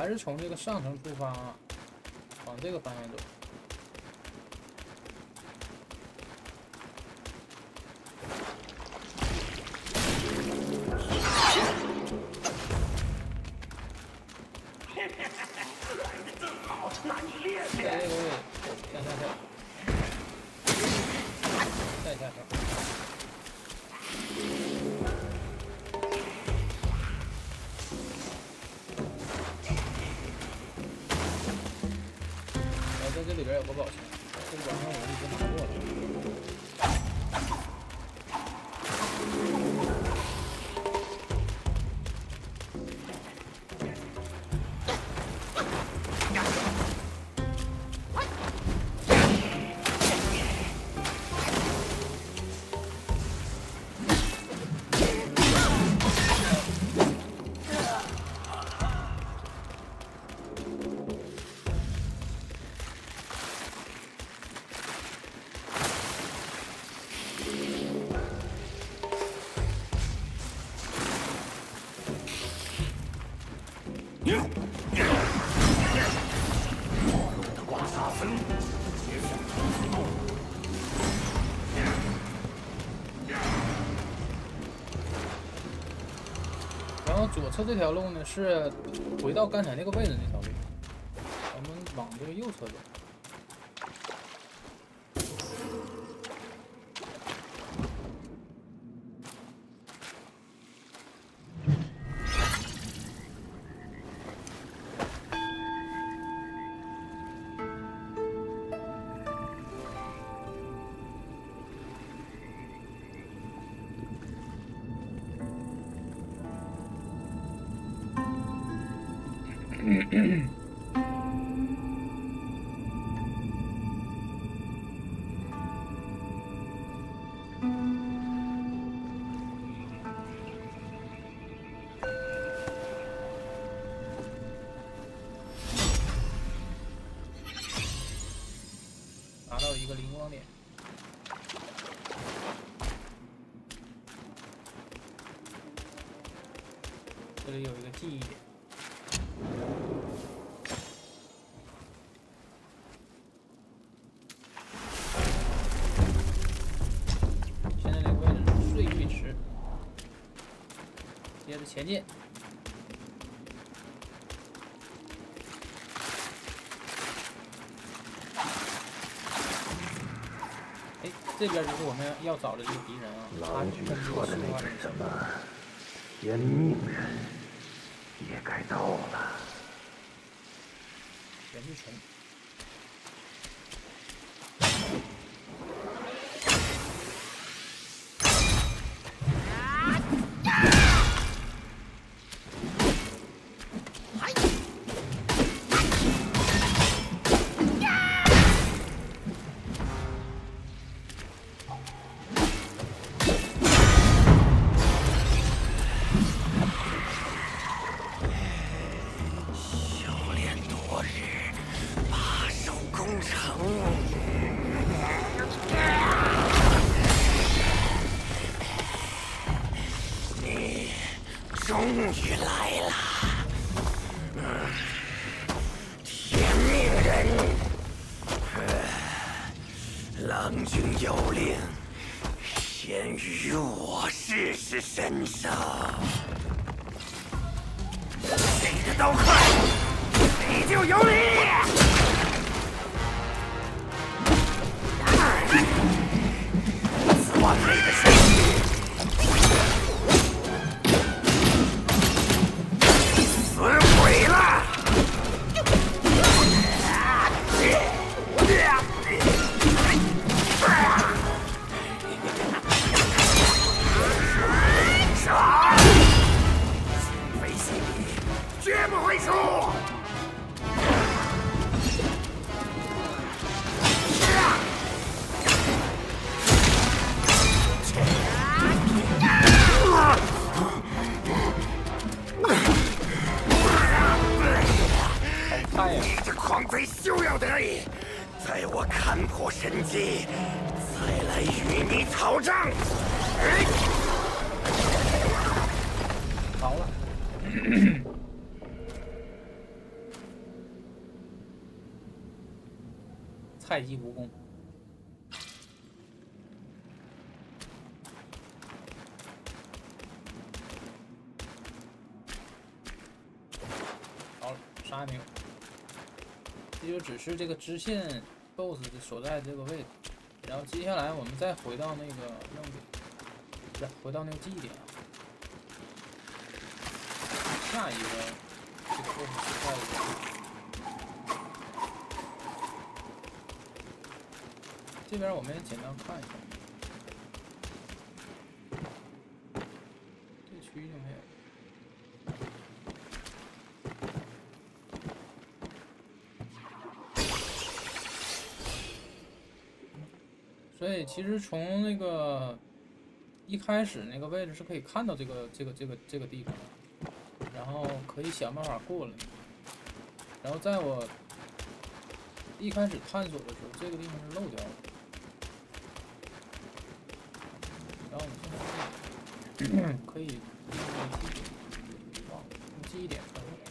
还是从这个上层出发，往这个方向走。 好，那你练在练。 这个位置，向下跳，再下跳。在这里边有个宝箱，这个宝箱我们已经拿过了。然后左侧这条路呢是回到刚才那个位置那条路，咱们往这个右侧走。拿到一个灵光点，这里有一个记忆点。现在这个位置是碎玉池，接着前进。这边就是我们要找的这个敌人啊。 郎君说的那个什么天命人也该到了。 原地虫。 终于来了，天命人，郎君有令，先于我试试身手。谁的刀快，谁就有理。此完美的身体。死鬼了！杀！今非昔比，绝不会输！你这狂贼休要得意，在我看破神机，再来与你讨账。 好了， 太极蜈蚣。好了，啥也没有。这就只是这个支线 BOSS 所在这个位置。然后接下来我们再回到那个任务点，不是回到那个记忆点啊。下一个这个 BOSS 所在的地方。 这边我们也简单看一下，这区域就没有。所以其实从那个一开始那个位置是可以看到这个地方的，然后可以想办法过来。然后在我一开始探索的时候，这个地方是漏掉了。 然后我们现在可以忘了用记忆点传送。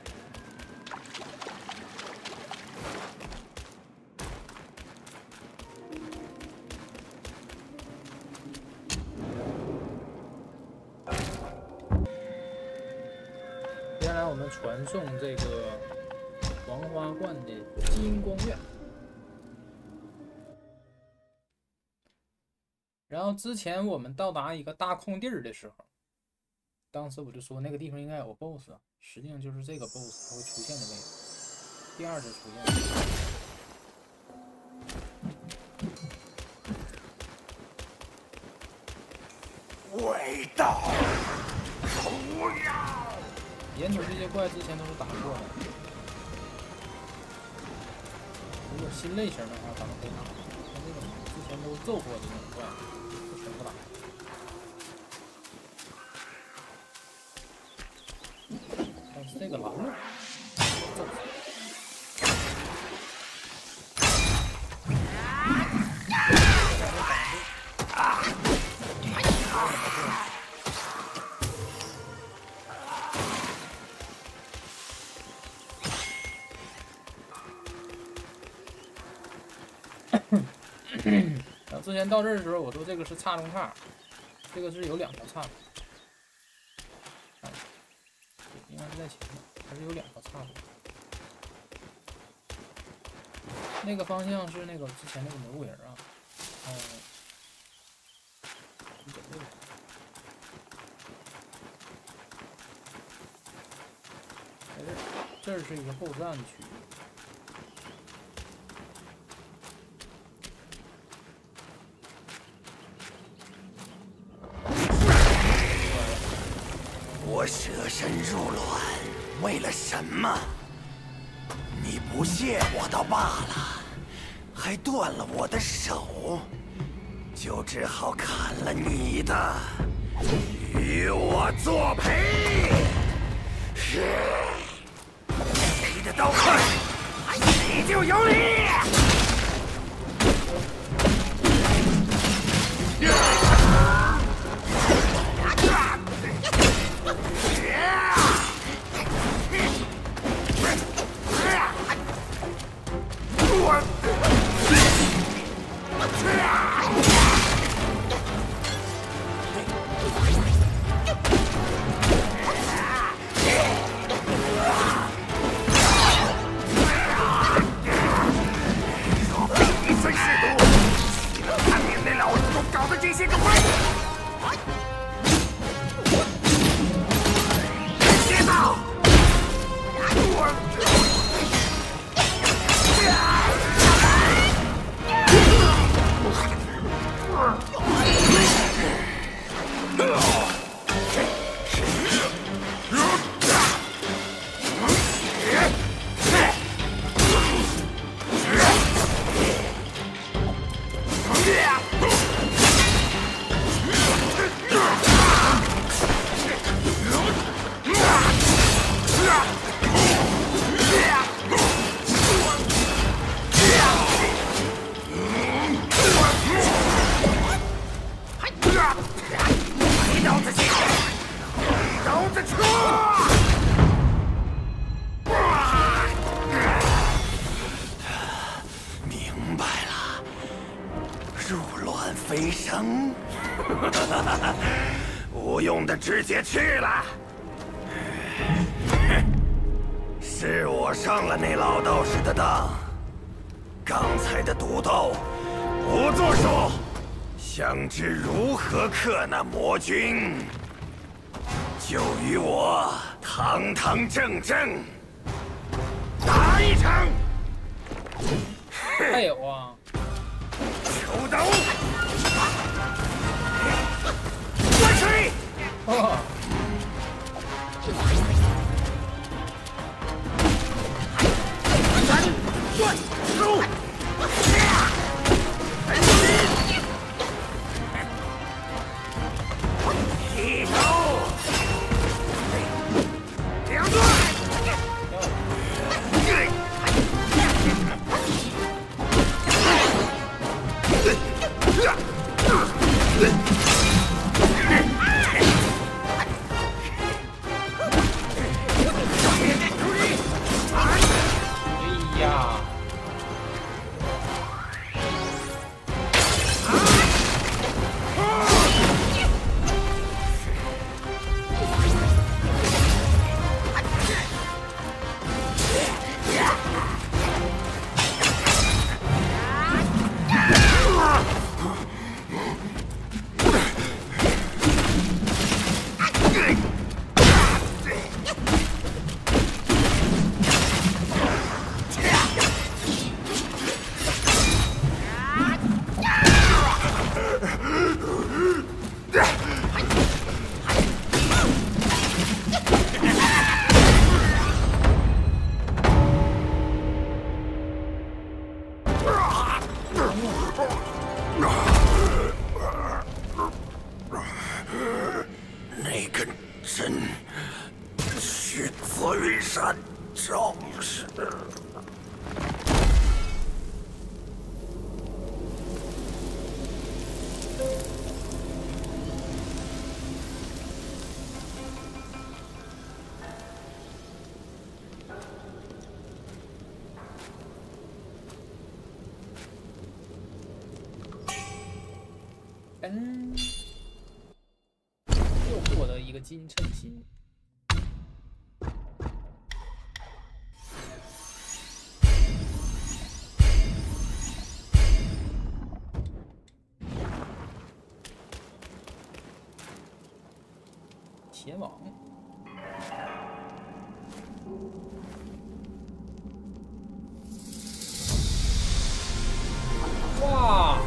接下来我们传送这个黄花冠的金光院。 然后之前我们到达一个大空地儿的时候，当时我就说那个地方应该有个 BOSS， 实际上就是这个 BOSS 它会出现的位置，第二次出现的。 味道，不要！ 沿途这些怪之前都是打过的，如果新类型的话，咱们可以打。像这种之前都揍过的那种怪。 全部打，但是这个狼人，然后之前到这儿的时候，我说这个是岔中岔，这个是有两条岔的，应该是在前面，还是有两条岔的。那个方向是那个之前那个蘑菇人啊，你走这个。在这儿，这儿是一个后站区域。 我舍身入卵，为了什么？你不屑我倒罢了，还断了我的手，就只好砍了你的，与我作陪。谁的刀快，谁就有理。 你再试图等，无用的直接去了。是我上了那老道士的当，刚才的毒斗不作数。想知如何克那魔君，就与我堂堂正正打一场。 还有啊， 秋刀，灌水。 哦， 斩断手。一刀，两断。 哎呀！ 那个真去紫云山找是。 又获得一个金称心。前往。哇！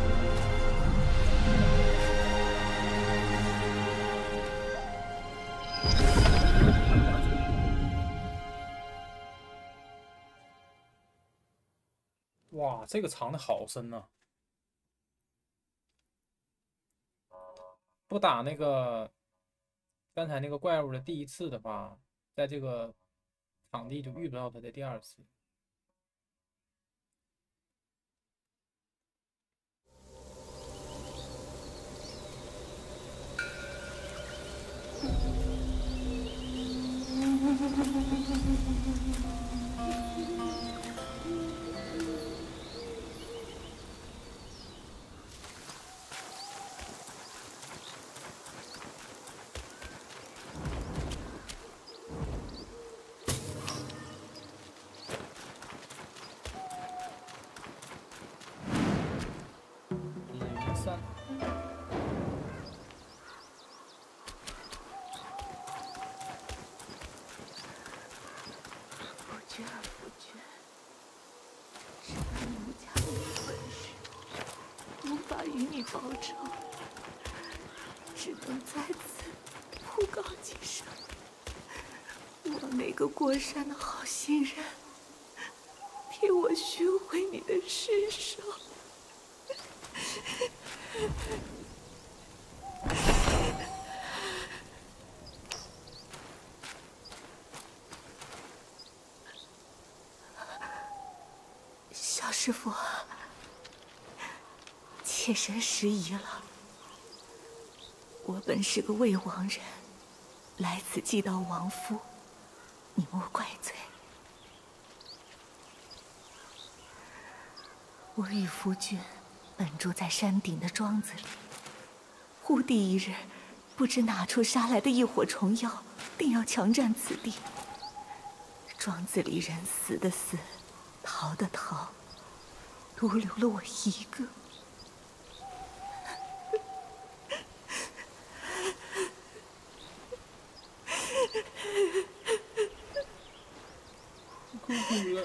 哇，这个藏的好深呐！不打那个刚才那个怪物的第一次的话，在这个场地就遇不到他的第二次。 与你报仇，只能在此呼告几声。我那个过山的好心人，替我寻回你的尸首。小师傅，妾身失仪了。我本是个魏王人，来此祭悼亡夫，你莫怪罪。我与夫君本住在山顶的庄子里，忽地一日，不知哪处杀来的一伙虫妖，定要强占此地。庄子里人死的死，逃的逃，独留了我一个。 哭了。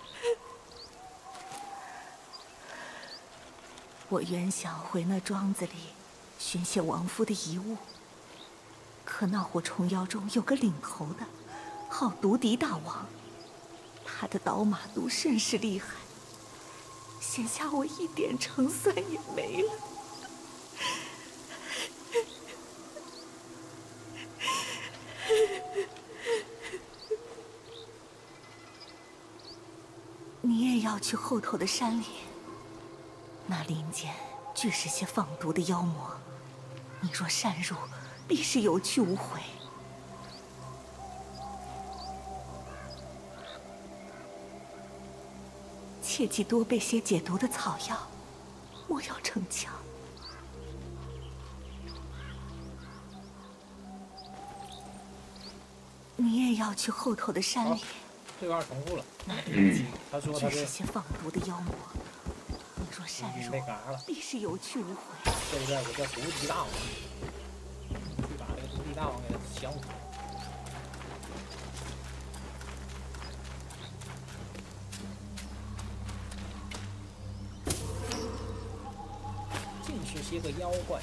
我原想回那庄子里寻些亡夫的遗物，可那伙虫妖中有个领头的，号毒敌大王，他的刀马毒甚是厉害，现下我一点胜算也没了。你也要去后头的山里，那林间俱是些放毒的妖魔，你若擅入，必是有去无回。切记多备些解毒的草药，莫要逞强。你也要去后头的山里。 这段重复了。他说他俱是些放毒的妖魔，你若擅入，必是有去无回。 这边有个叫毒敌大王，去把这个毒敌大王给他降服。尽是些个妖怪。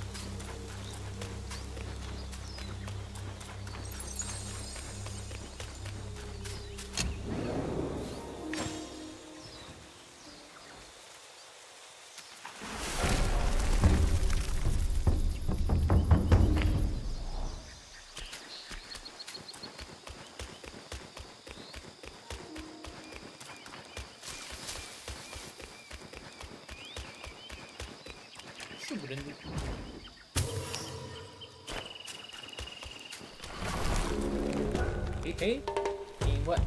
是不真的。嘿嘿，明白。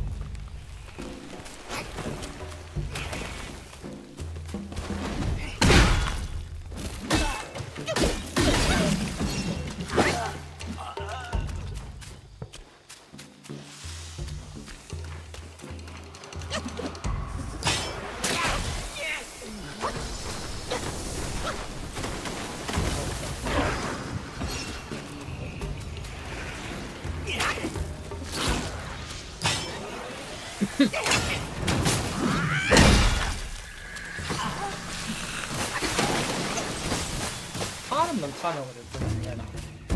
他怎么能看到我这东西在哪？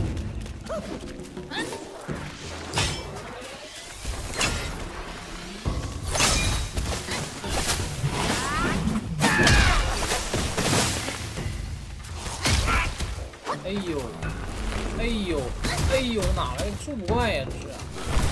哎呦，哎呦，哎呦，哪来的树怪呀？这是。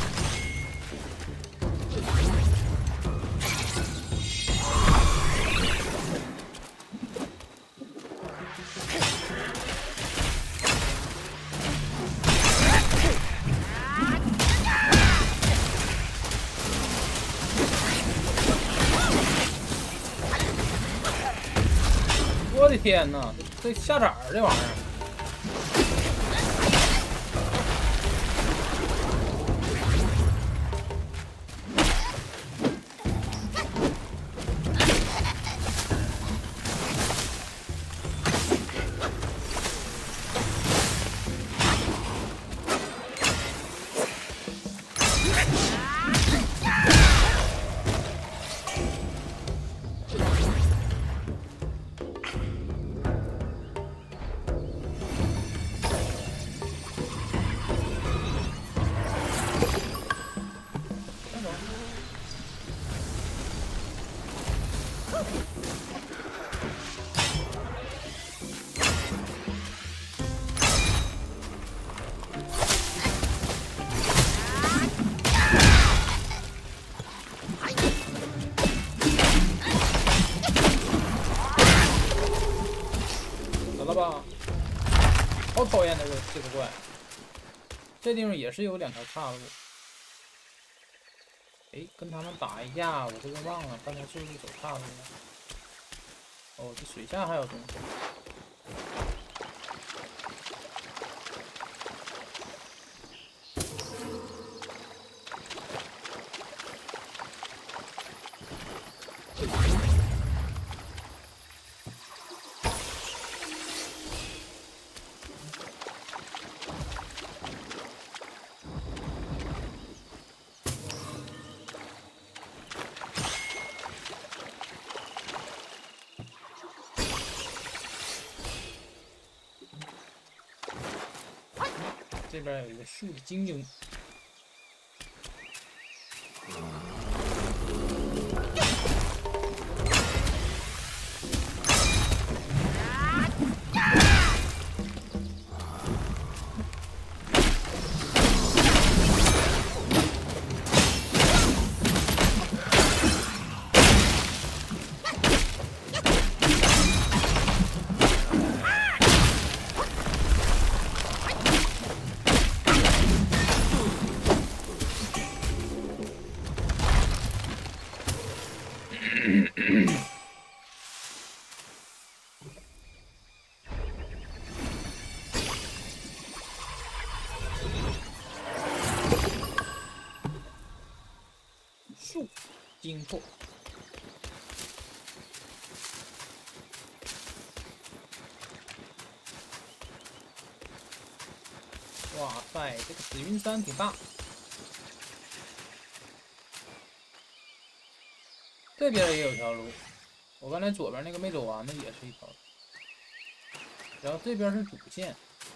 我的天哪，这下崽儿这玩意儿！好讨厌这个怪，这地方也是有两条岔路。哎，跟他们打一架，我这个忘了刚才是不是走岔路了？ 哦，这水下还有东西。这边有一个树的精灵。树精魄。哇塞，这个紫云山挺大。这边也有条路，我刚才左边那个没走完的也是一条路，然后这边是主线。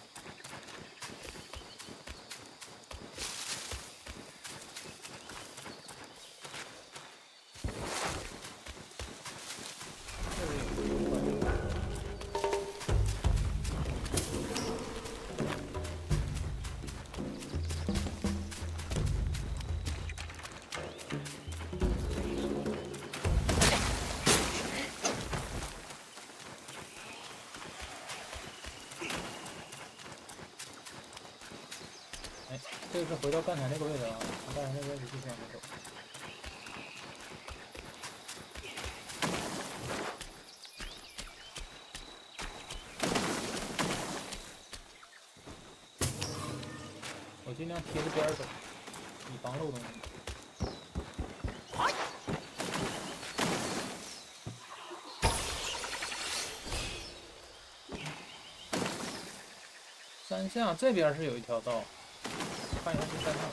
这个是回到刚才那个位置啊，从刚才那个位置继续往前走。我尽量贴着边走，以防漏东西。山下这边是有一条道。看一下这山上，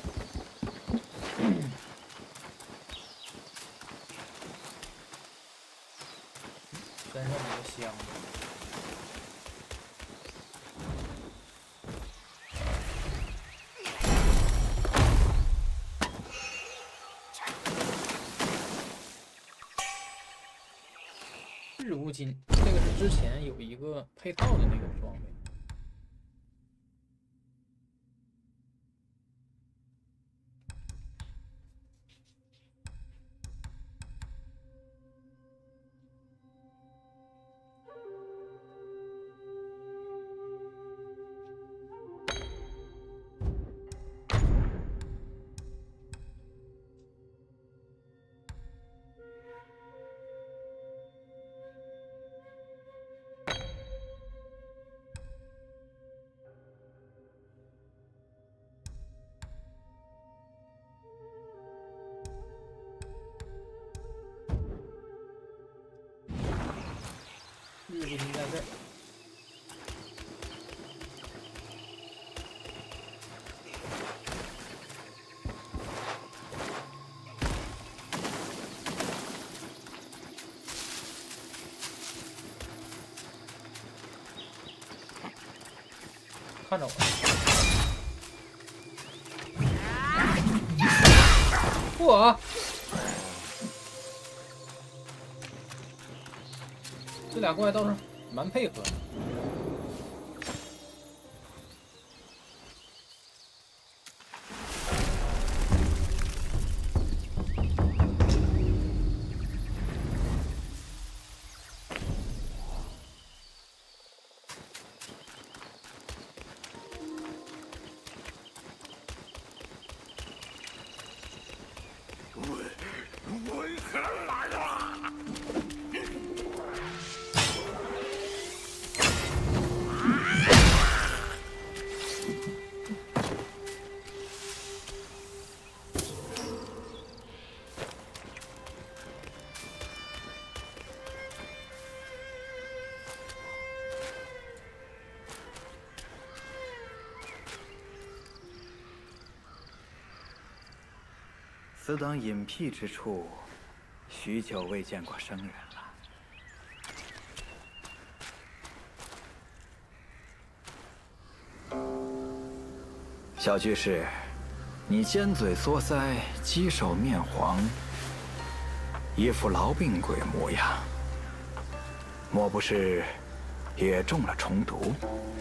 山上有个箱子，日无金，这个是之前有一个配套的那个装备。日不金在这儿。看着我，这俩怪倒是蛮配合的。 此等隐僻之处，许久未见过生人了。小居士，你尖嘴缩腮，鸡首面黄，一副痨病鬼模样，莫不是也中了虫毒？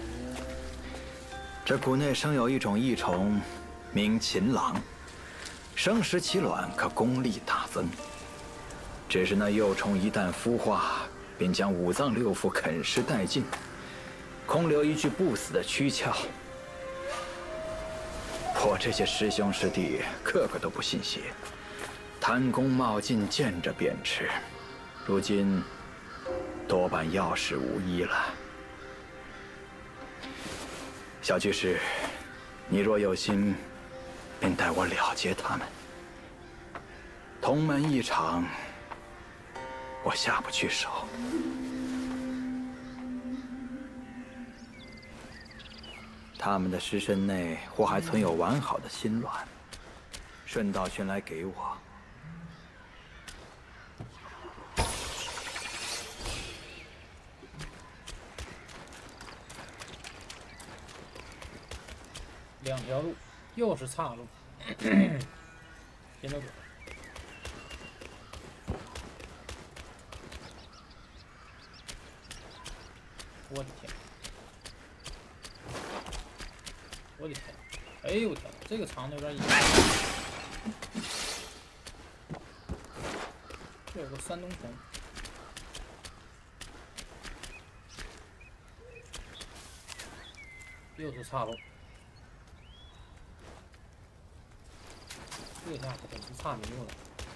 这谷内生有一种异虫，名禽狼。 生食其卵，可功力大增。只是那幼虫一旦孵化，便将五脏六腑啃食殆尽，空留一具不死的躯壳。我这些师兄师弟个个都不信邪，贪功冒进，见着便吃。如今多半药石无医了。小居士，你若有心， 便带我了结他们。同门一场，我下不去手。他们的尸身内或还存有完好的心卵，顺道寻来给我。 2条路，又是岔路。先走左。我的天！我的天！哎呦天，这个肠子有点隐。这有个山东虫。又是岔路。 这下可真是差迷路了。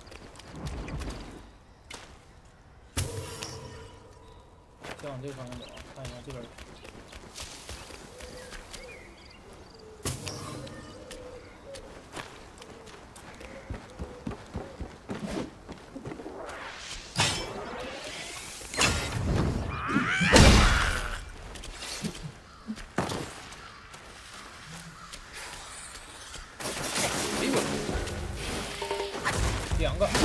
先往这个方向走啊，看一下这边。2个。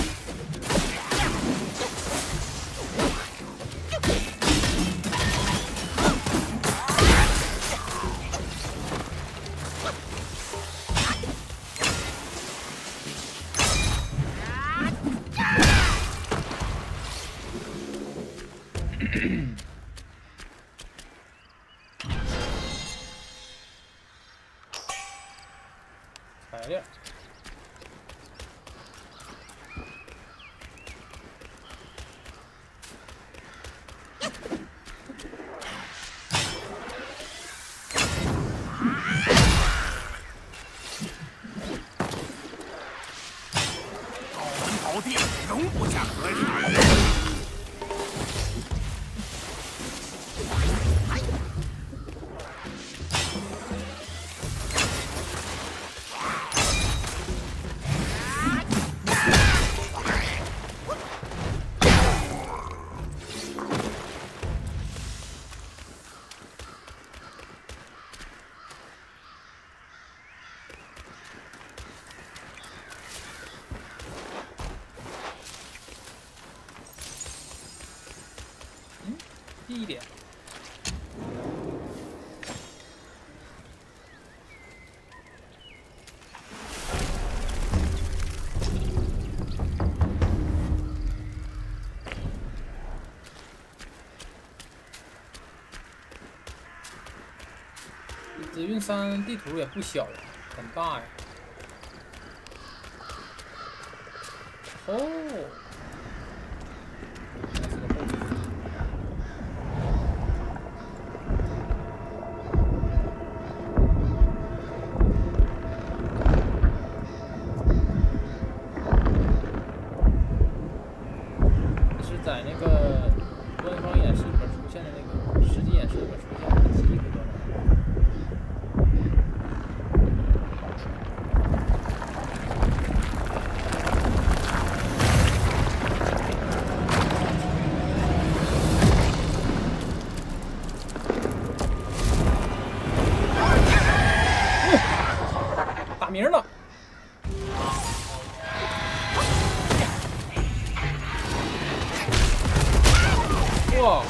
材料。 宝地容不下和尚。 低一点。紫云山地图也不小啊，很大呀。哦。 在那个官方演示里边出现的那个实际演示里边出现的记忆不断。打鸣了。 哇！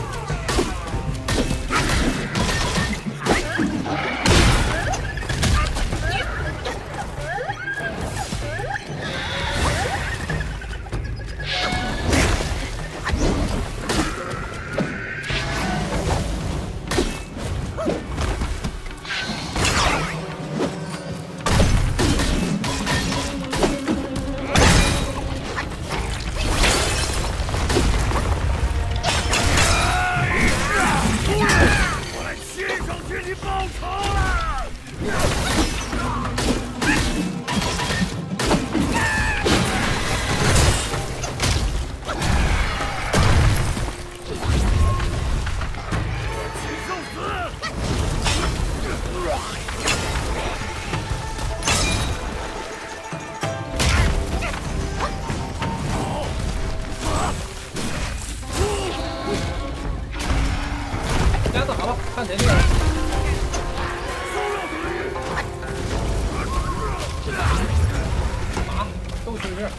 看谁厉害！打，斗气势！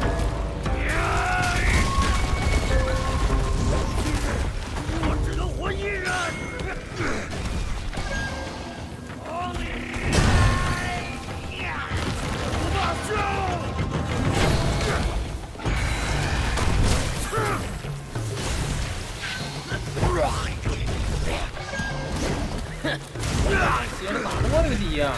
我只能活一人。罢休！ 接着打着我这个鸡呀！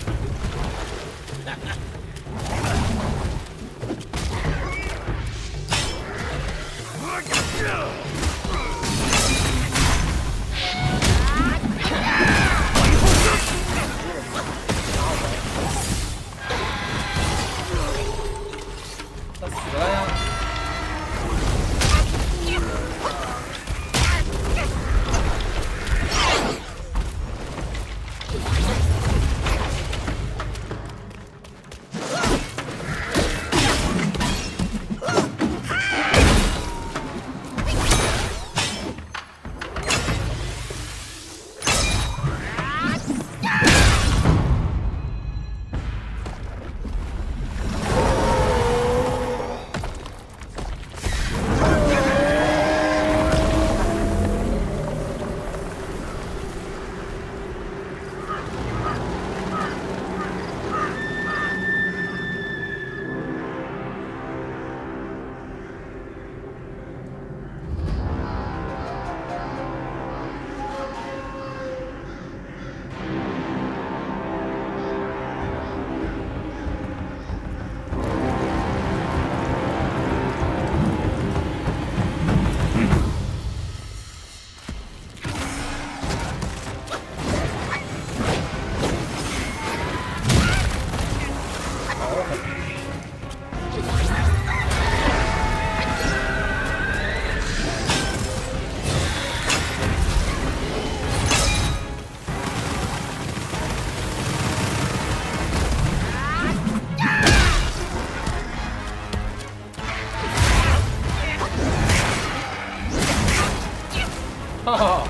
他死了呀！哈哈！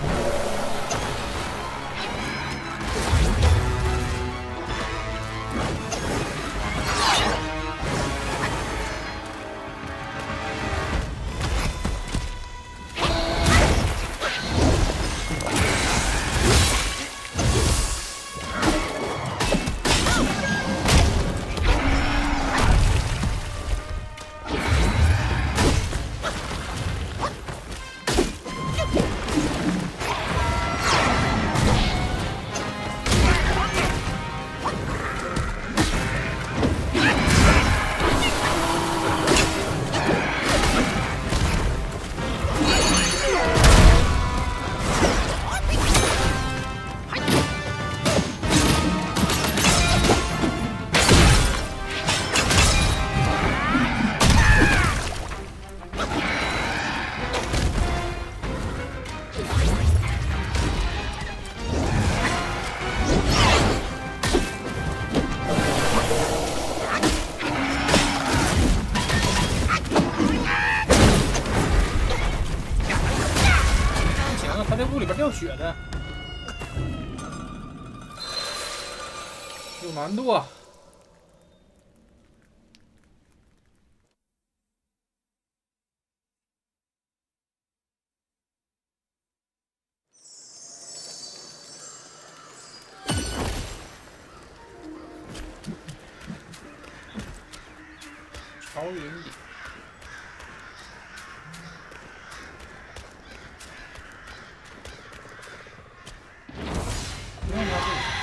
他这屋里边掉血的，有难度啊！ 朝云顶。不用他这里。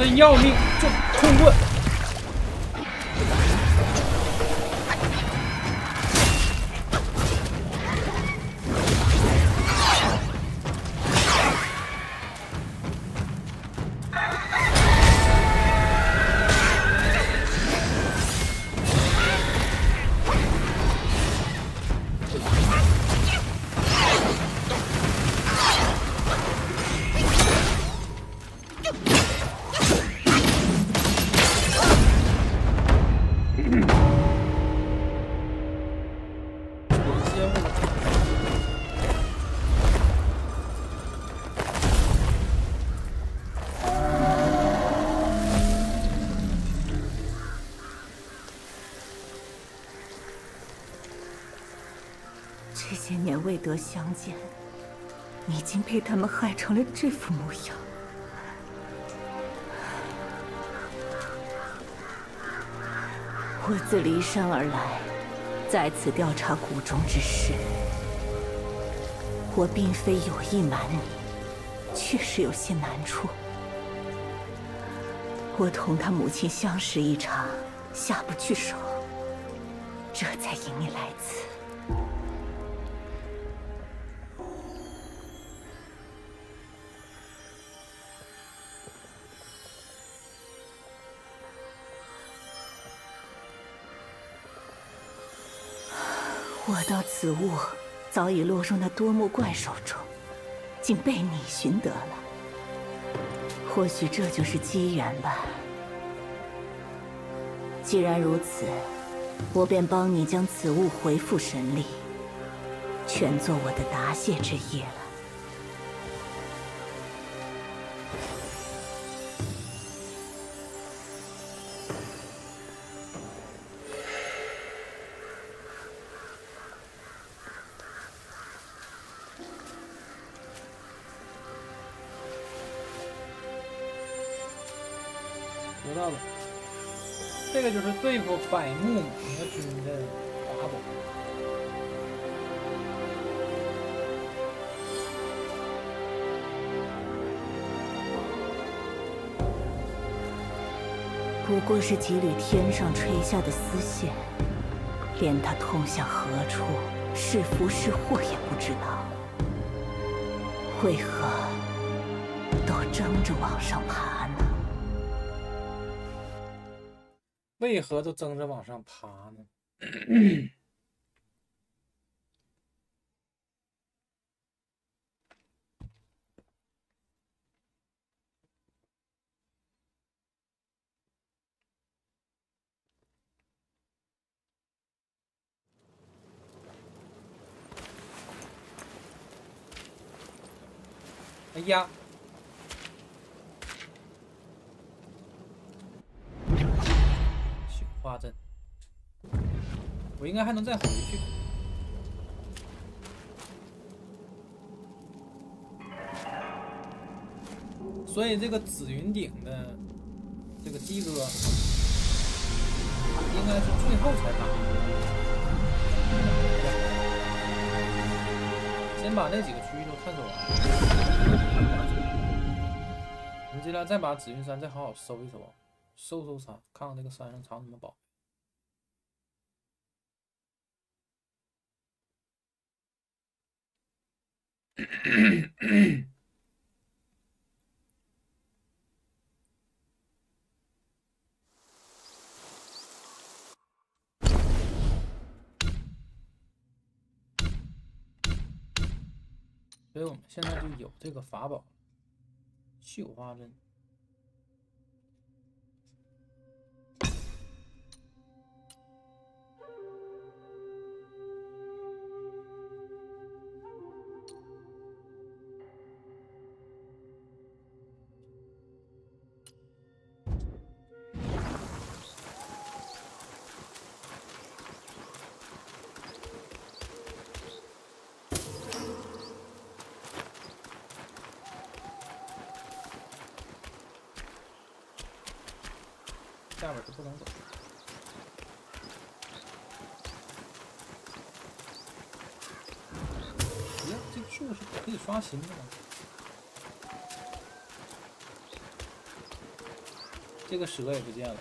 真要命！这空棍。 这些年未得相见，你已经被他们害成了这副模样。我自骊山而来，在此调查谷中之事。我并非有意瞒你，确实有些难处。我同他母亲相识一场，下不去手，这才引你来此。我道此物早已落入那多目怪手中，竟被你寻得了。或许这就是机缘吧。既然如此，我便帮你将此物回复神力，全做我的答谢之业了。 得到了，这个就是对付百目魔君的法宝。 不过是几缕天上垂下的丝线，连它通向何处，是福是祸也不知道。为何都争着往上爬呢？ 为何都争着往上爬呢？哎呀！雪花阵，我应该还能再回去。所以这个紫云顶的这个鸡哥，应该是最后才打。先把那几个区域都探索完，我们接下来再把紫云山再好好搜一搜，搜它，看看这个山上藏什么宝。所以我们现在就有这个法宝，绣花针。下边是不能走。哎，这个树是可以刷新的吗？ 这个蛇也不见了。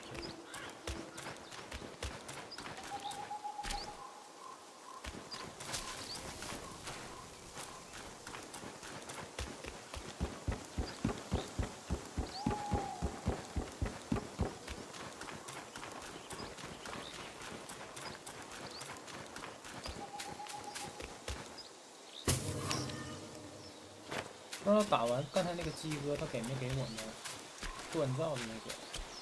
不知道打完刚才那个鸡哥，他给没给我们锻造的那个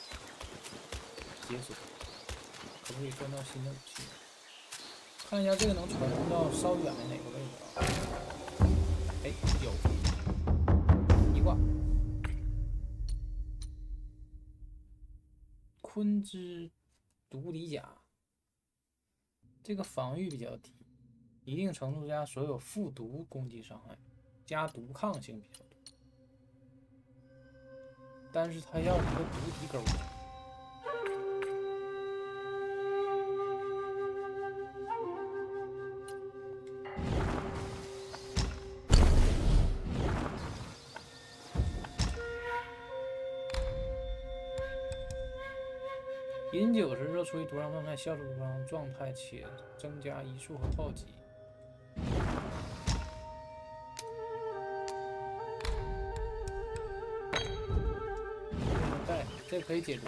解锁？可不可以锻造新的武器？看一下这个能传送到稍远的哪个位置啊？哎，有一挂昆之毒敌甲，这个防御比较低，一定程度下所有复毒攻击伤害。加毒抗性比较多，但是它要一个毒敌钩。饮酒时热处于毒伤状态，消除毒伤状态且增加移速和暴击。这可以解决。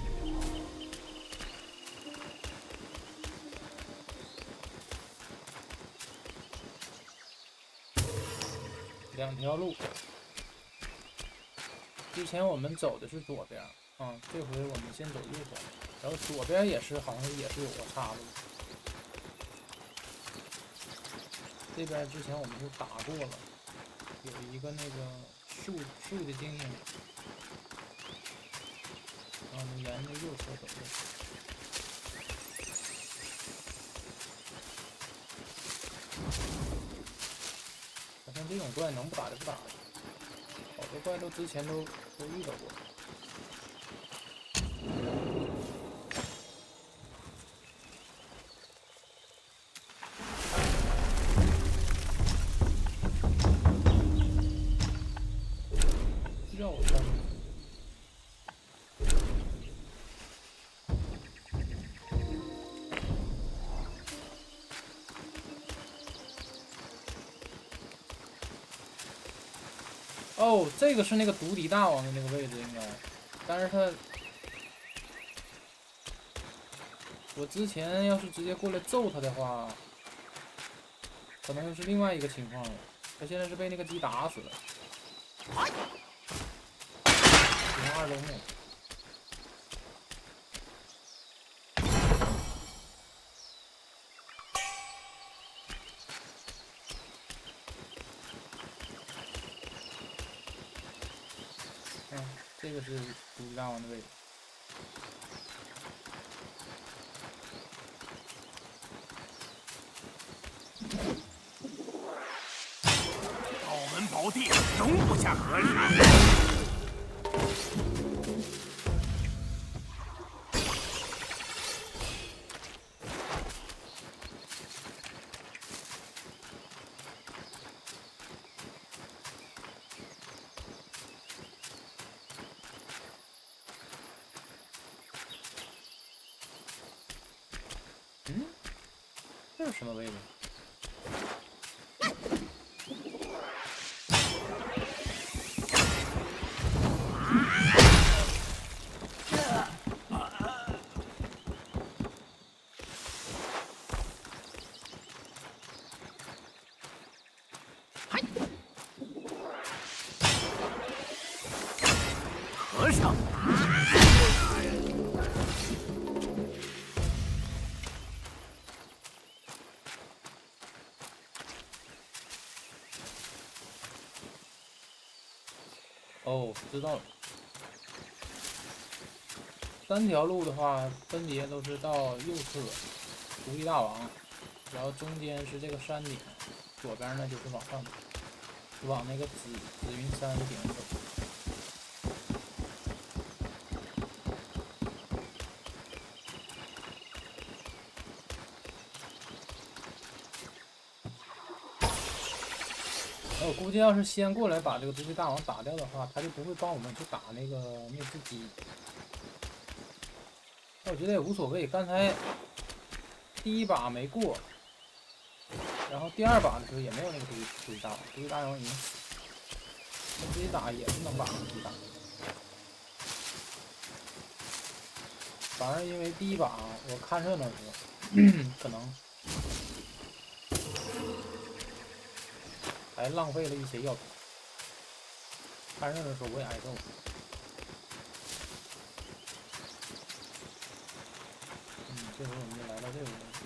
两条路，之前我们走的是左边，这回我们先走右边，然后左边也是好像也是有个岔路。这边之前我们就打过了，有一个那个树的精英。我们沿着右侧走路。好像这种怪能不打就不打了，好多怪都之前都遇到过。绕上。哦，这个是那个毒敌大王的那个位置应该，但是他，我之前要是直接过来揍他的话，可能又是另外一个情况了。他现在是被那个鸡打死了，只能2周目。这个是毒敌大王的位置。 澳门宝地容不下合力。 这是什么位置？ 和尚。 哦，知道了。3条路的话，分别都是到右侧毒敌大王，然后中间是这个山顶，左边呢就是往上走，往那个紫云山顶走。我估计要是先过来把这个毒敌大王打掉的话，他就不会帮我们去打那个灭世鸡。 我觉得也无所谓。刚才第一把没过，然后第二把的时候也没有那个独立大王，独立大王已经死，那自己打也是能把自己打。反而因为第一把我看热闹的时候，可能还浪费了一些药品。看热闹的时候我也挨揍。这回我们就来到这个位置。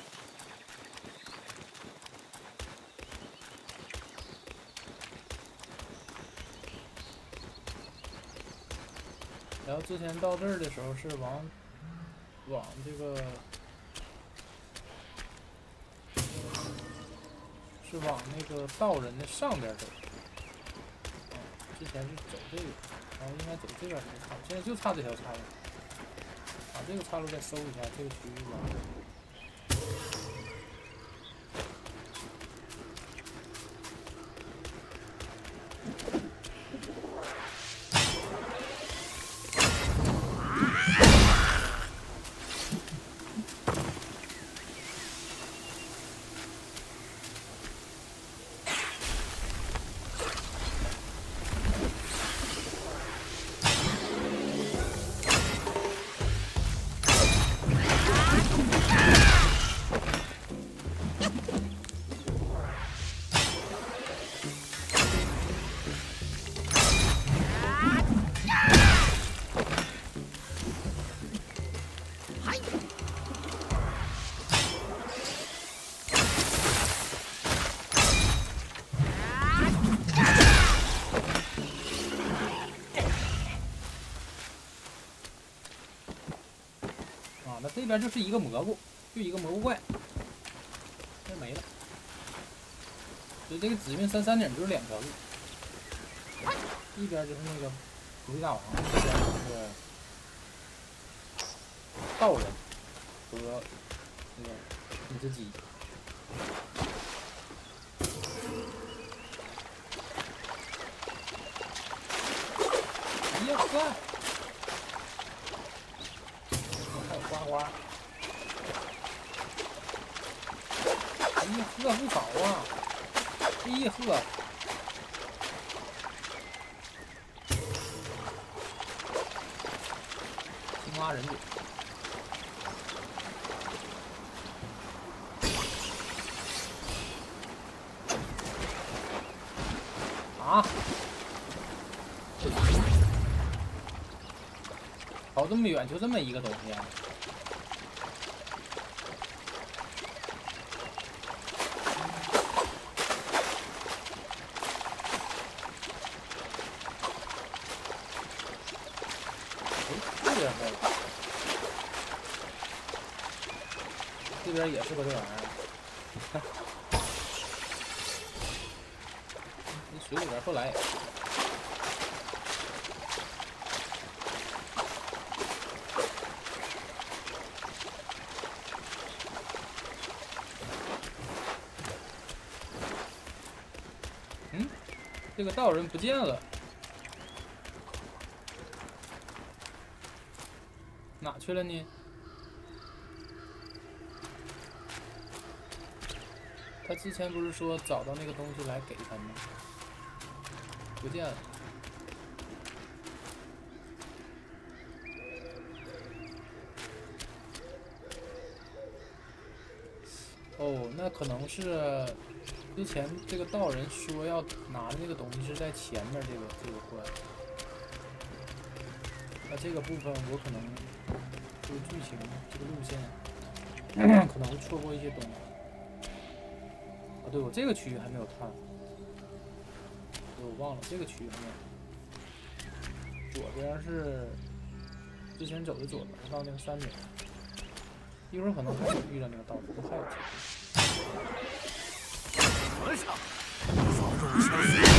然后之前到这儿的时候是往这个是往那个道人的上边走。之前是走这个，然后应该走这边这个岔路，现在就差这条岔路。把这个岔路再收一下，这个区域完了。那这边就是一个蘑菇，就一个蘑菇怪，这没了。所以这个紫云33顶就是两条路，一边就是那个独立大王，一边就是那个道人和那个一只鸡。呀呵！还有花花。哎呀呵，不少啊！哎呀呵！青蛙人嘴。啊！跑这么远，就这么一个东西啊！这边也是个这玩意儿，你水里边不来。这个道人不见了，哪去了呢？他之前不是说找到那个东西来给他吗？不见了。哦，那可能是之前这个道人说要拿的那个东西是在前面这个关。那这个部分我可能这个剧情这个路线可能会错过一些东西。啊，对，我这个区域还没有看，我忘了这个区域还没有。左边是之前走的左边到那个山顶，一会儿可能还会遇到那个道士，还有机会。 和尚，放入相随。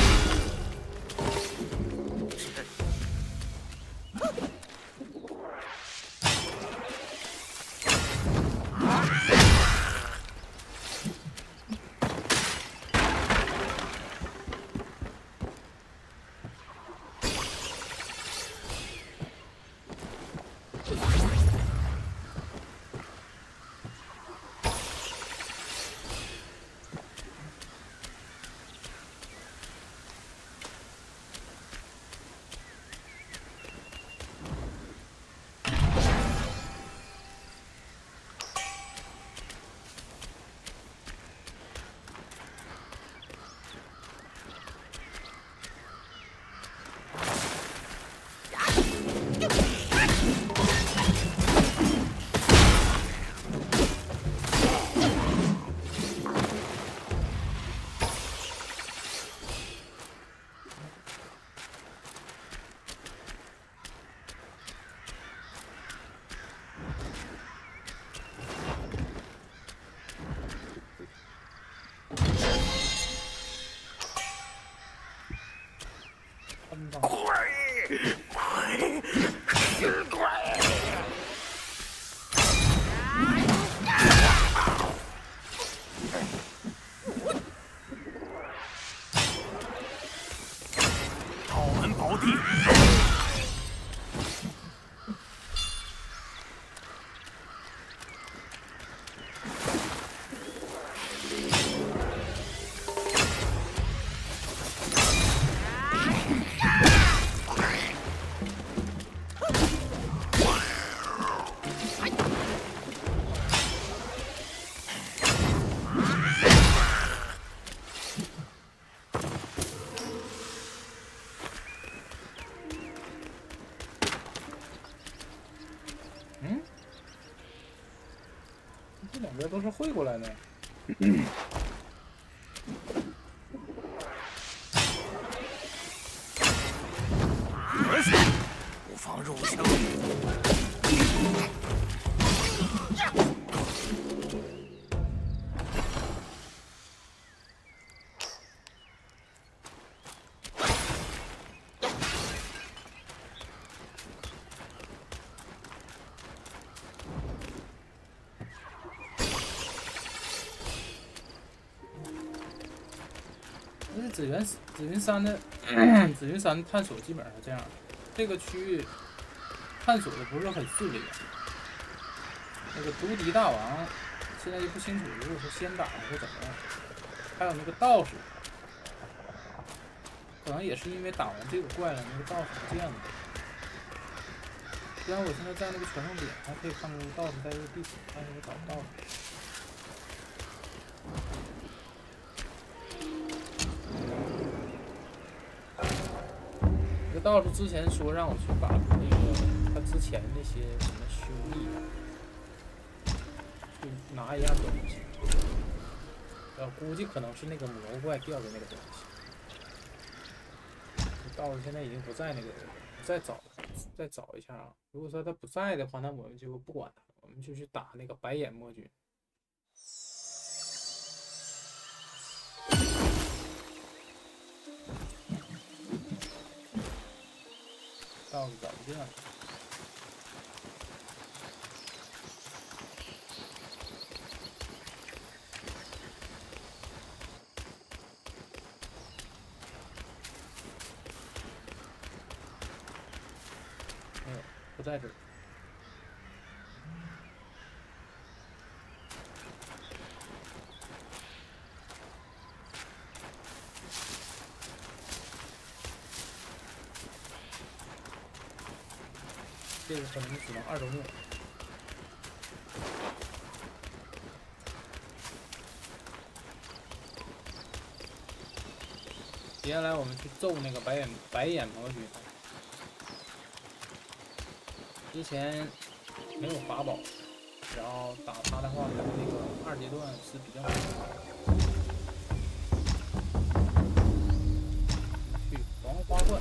这两边都是汇过来的。 不妨入城。 紫云山的紫云山探索基本上这样，这个区域探索的不是很顺利。那个毒敌大王现在就不清楚，如果说先打还是怎么样。还有那个道士，可能也是因为打完这个怪了，那个道士不见了。虽然我现在在那个传送点还可以看到道士在这个地图，但是我找不到了。这个道士之前说让我去把那个他之前那些什么兄弟去拿一样东西，估计可能是那个魔怪掉的那个东西。道士现在已经不在那个，再找一下啊。如果说他不在的话，那我们就不管他，我们就去打那个白眼魔君。道士找不见了。没有，不在这儿。这个可能只能2周末。接下来我们去揍那个白眼魔君。之前没有法宝，然后打他的话，他的那个2阶段是比较难的。去黄花冠。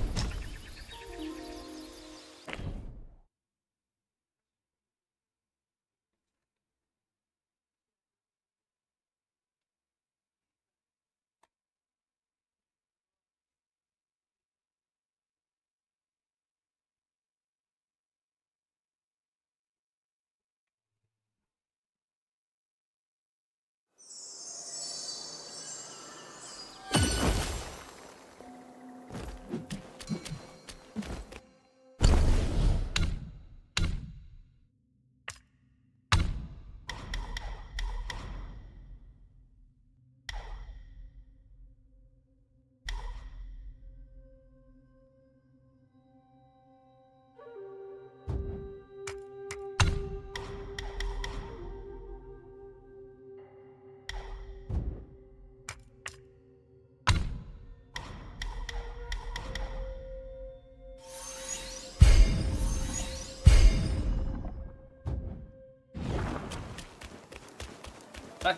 来，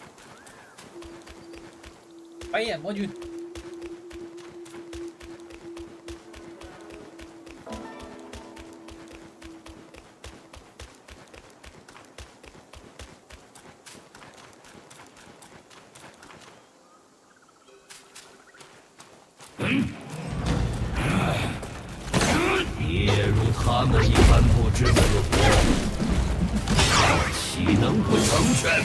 白眼魔君。 你也如他们一般不知死活，岂能不成全？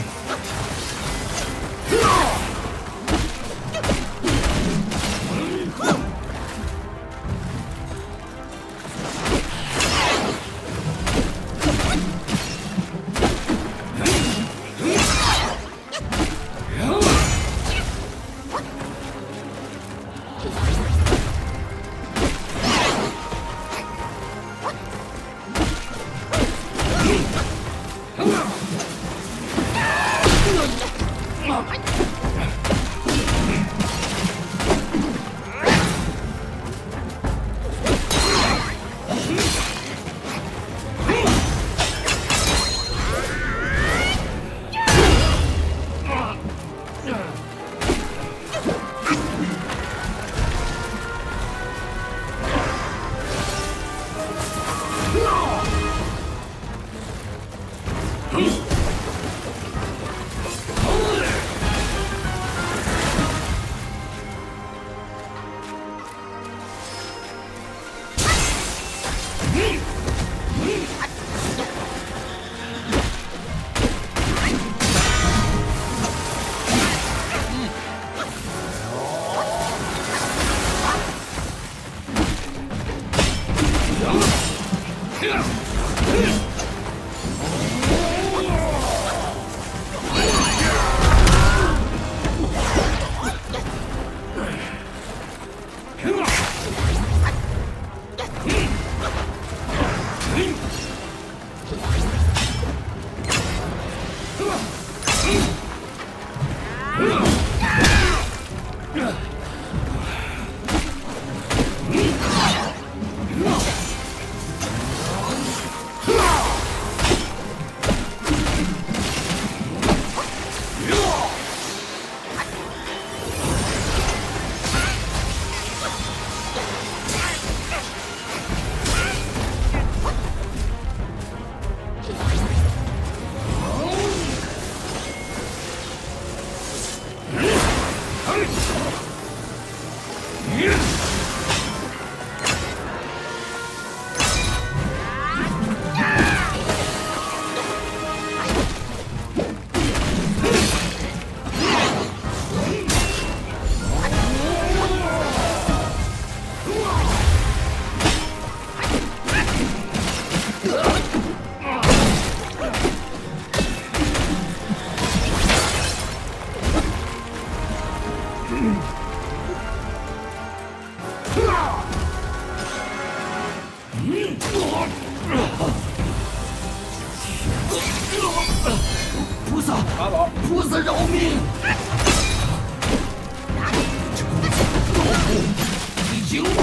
菩萨， 法宝， 菩萨饶命！这公子老虎已经。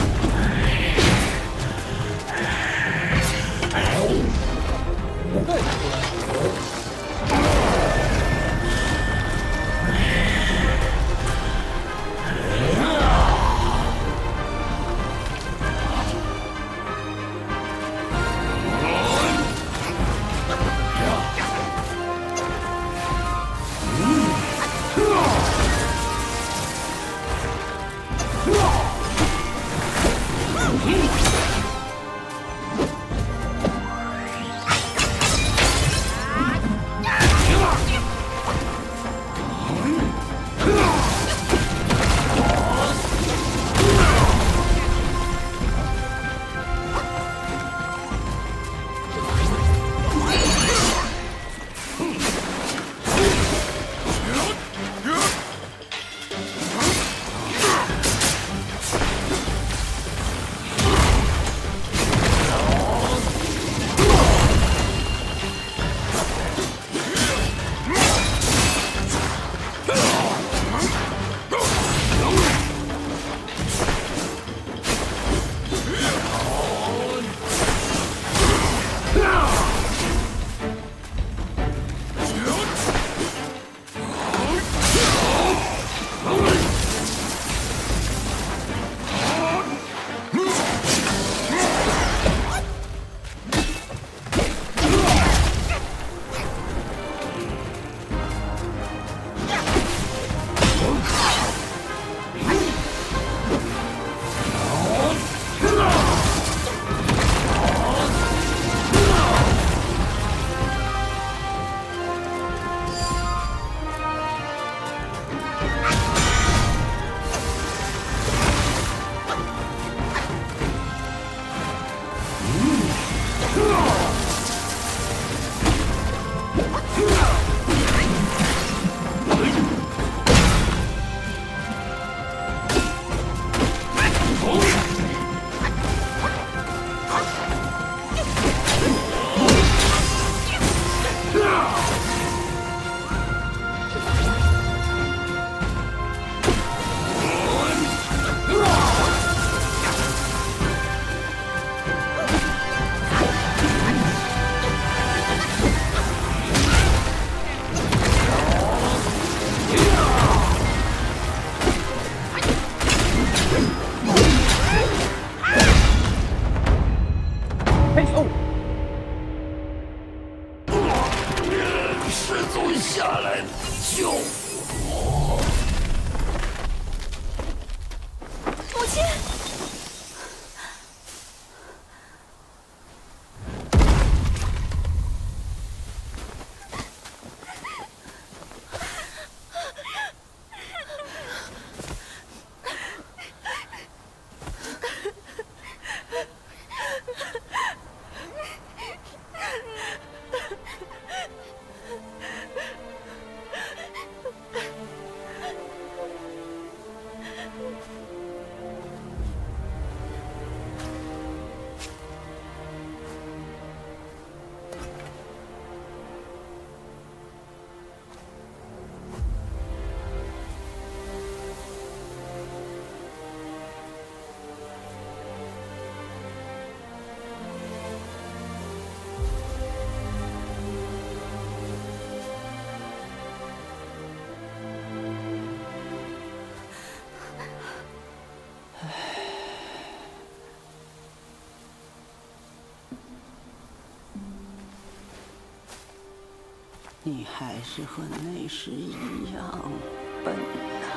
你还是和那时一样笨呐。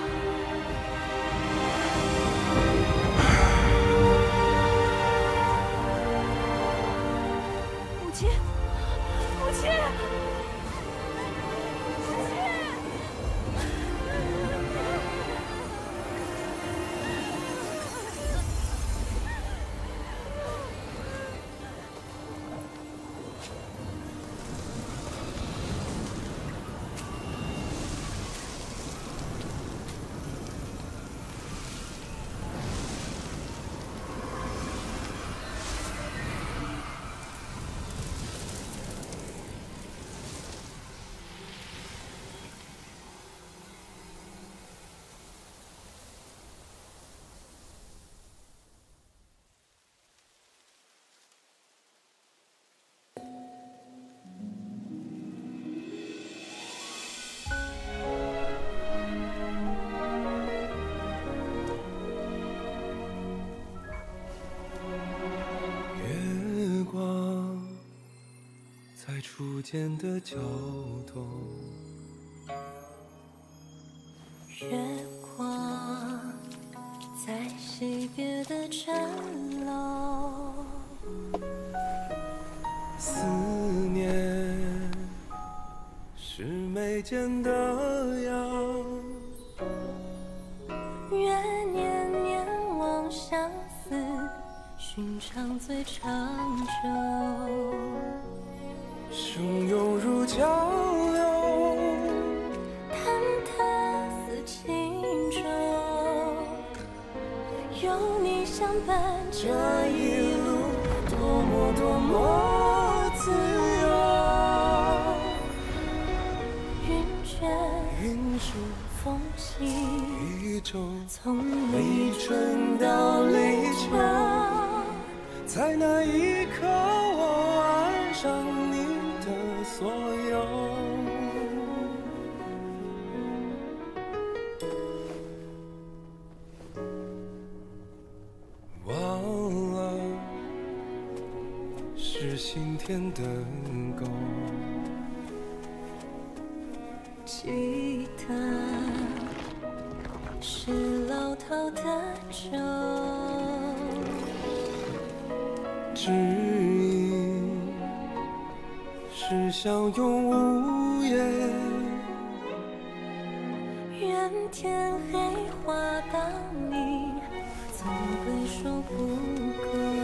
母亲，母亲。 初见的角落， 月光在惜别的城楼， 思念是眉间的痒， 愿年年望相思，寻常最长久。 汹涌如江流， 忐忑似轻舟，有你相伴这一路， 多么多么自由。 云卷云舒风起， 一周， 从立春到立秋，在那一刻我爱上你的所有。忘了是心田的沟， 记得是老套的酒， 知音是相拥无言。 愿天黑花当你总会说不够。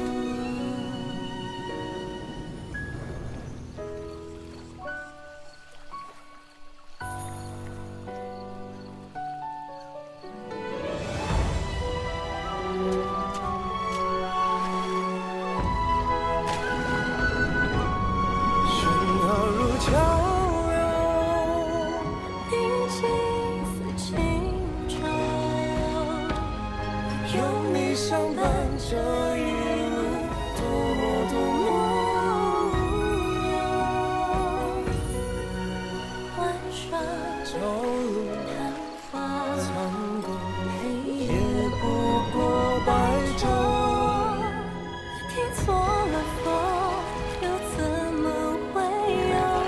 这一路多么多么无忧， 晚霜朝露昙花苍过， 黑也不过白昼。 听错了风，又怎么会有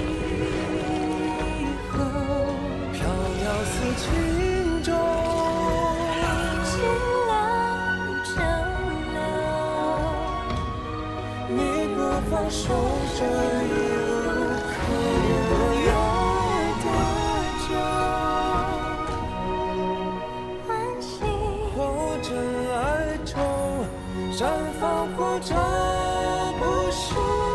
以后？ 飘摇似轻舟，放手这一路，可怜了有多久？ 安心或者哀愁，绽放或者不朽，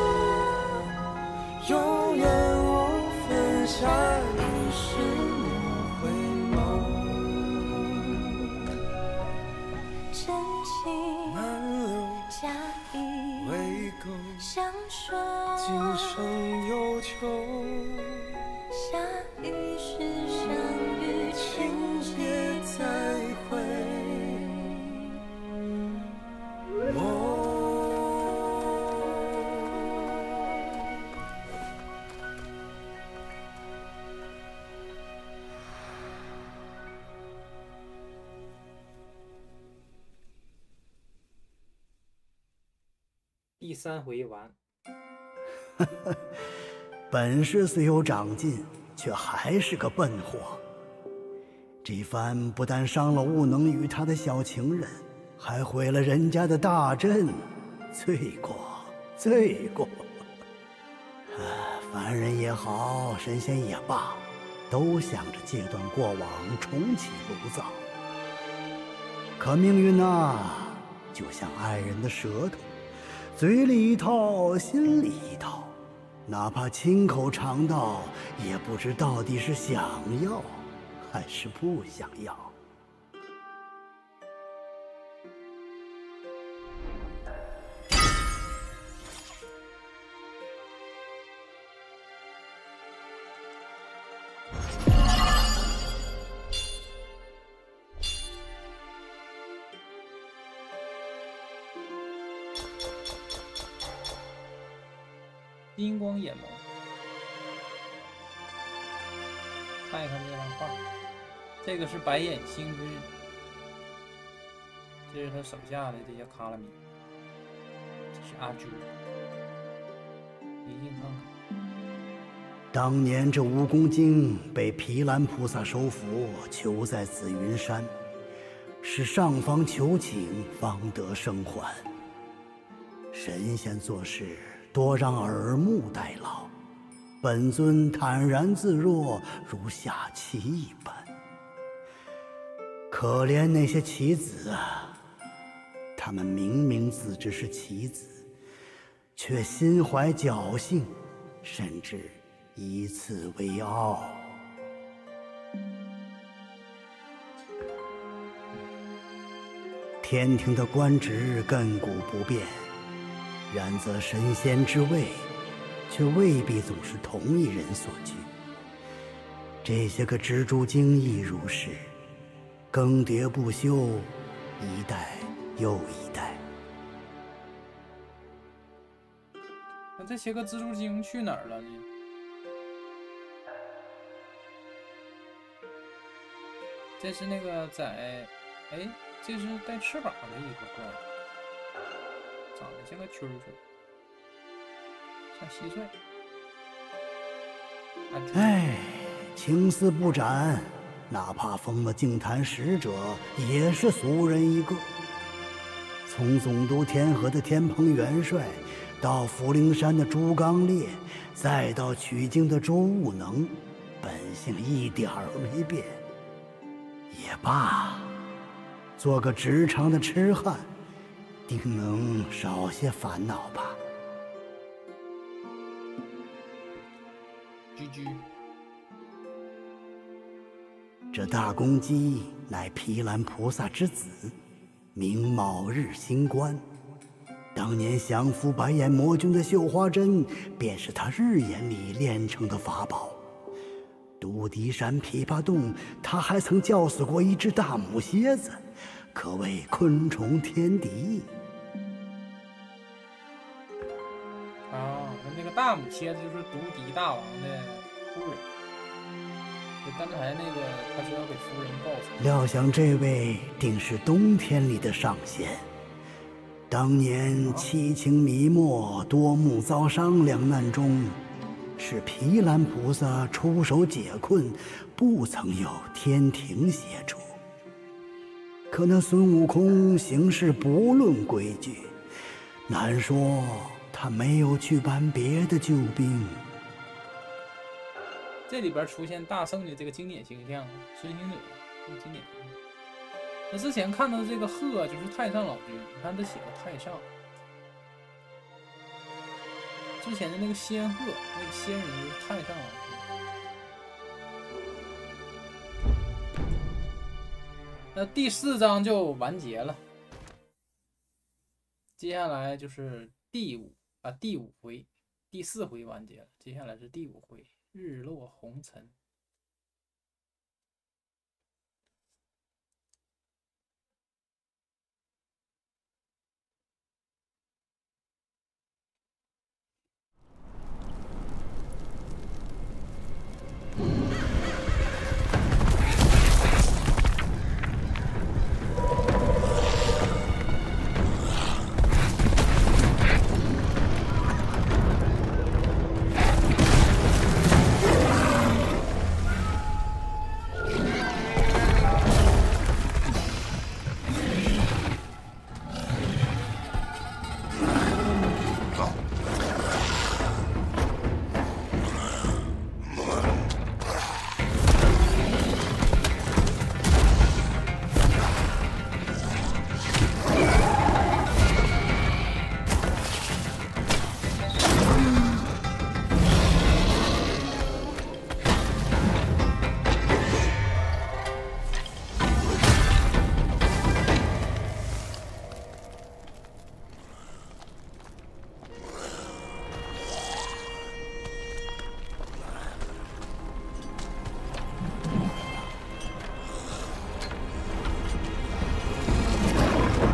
永远无分下一世莫回眸。 真情难留假意未够， 相守， 今生有求。 下一世相遇， 情节再会。 第3回完。 本事虽有长进，却还是个笨货。这番不但伤了悟能与他的小情人，还毁了人家的大阵，罪过，罪过！凡人也好，神仙也罢，都想着戒断过往，重启炉灶。可命运啊，就像爱人的舌头，嘴里一套，心里一套，哪怕亲口尝到，也不知到底是想要还是不想要。 金光眼眸，看一看这张画，这个是白眼星君，这是他手下的这些卡拉米，这是阿朱，一进看看。 当年这蜈蚣精被毗蓝菩萨收服，囚在紫云山，是上方求请方得生还。神仙做事多让耳目代劳，本尊坦然自若，如下棋一般。可怜那些棋子啊，他们明明自知是棋子，却心怀侥幸，甚至以此为傲。天庭的官职亘古不变，然则神仙之位，却未必总是同一人所居。这些个蜘蛛精亦如是，更迭不休，一代又一代。 那这些个蜘蛛精去哪儿了呢？这是那个在，哎，这是带翅膀的一个怪。长得像个蛐蛐，像蟋蟀。 哎，青丝不斩，哪怕封了净坛使者，也是俗人一个。从总督天河的天蓬元帅，到福陵山的朱刚烈，再到取经的周悟能，本性一点儿没变。也罢，做个直肠的痴汉，定能少些烦恼吧。 居居， 这大公鸡乃毗蓝菩萨之子，名卯日星官。当年降服白眼魔君的绣花针，便是他日眼里炼成的法宝。独敌山琵琶洞，他还曾教死过一只大母蝎子，可谓昆虫天敌。 啊，那个大母蝎子就是独敌大王的夫人。就刚才那个他说要给夫人报仇。 料想这位定是冬天里的上仙。当年七情迷没、多目遭伤两难中，是毗蓝菩萨出手解困，不曾有天庭协助。可那孙悟空行事不论规矩，难说他没有去搬别的救兵。 这里边出现大圣的这个经典形象，孙行者，经典形象。那之前看到的这个鹤就是太上老君，你看他写的太上。之前的那个仙鹤，那个仙人就是太上老君。那第4章就完结了，接下来就是第五回，第4回完结了，接下来是第5回，日落红尘。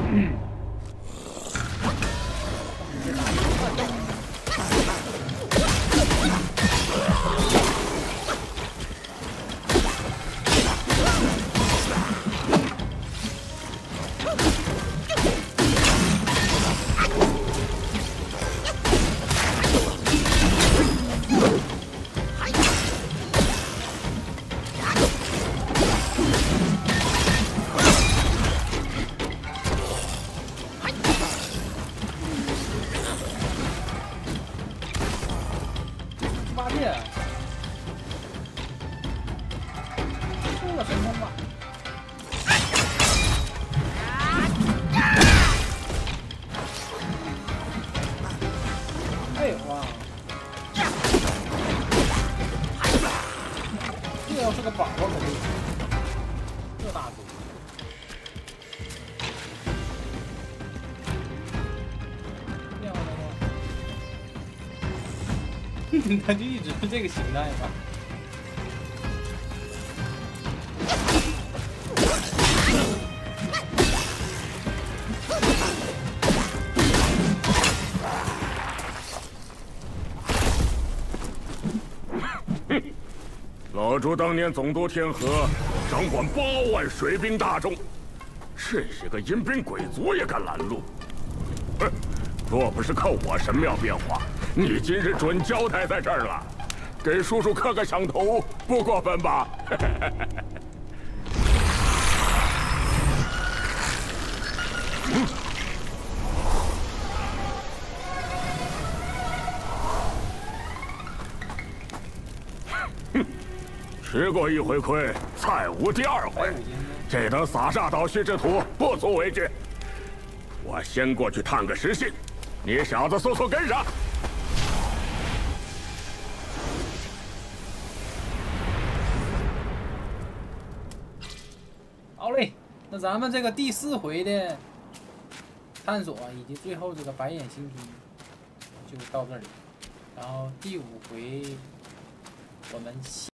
他就一直是这个形态吧。 老朱当年总督天河，掌管8万水兵大众，这些个阴兵鬼卒也敢拦路？哼！若不是靠我神庙变化，你今日准交代在这儿了。给叔叔磕个响头，不过分吧？吃过一回亏，再无第二回。这等撒煞倒虚之徒，不足为惧。我先过去探个实信，你小子速速跟上。 好嘞，那咱们这个第4回的探索以及最后这个白眼星君就到这里，然后第5回我们下。